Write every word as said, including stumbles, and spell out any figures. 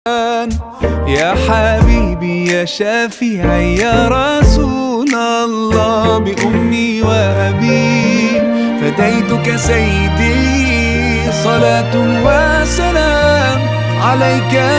يا حبيبي يا شفيعي يا رسول الله، بأمي وأبي فديتك سيدي، صلاة وسلام عليك.